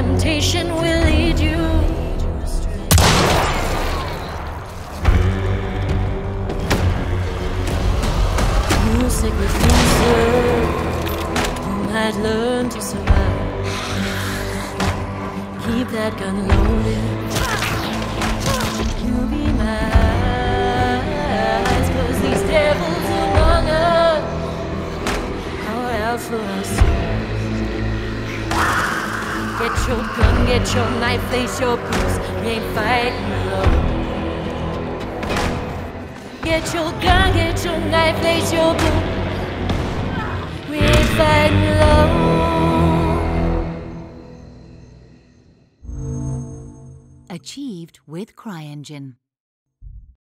temptation will lead you astray. Music with music, you might learn to survive. Keep that gun loaded, you'll be mine. 'Cause these devils among us are out for us. Get your gun, get your knife, face your boots. We ain't fighting alone. Get your gun, get your knife, face your boots. We ain't fighting alone. Achieved with CryEngine.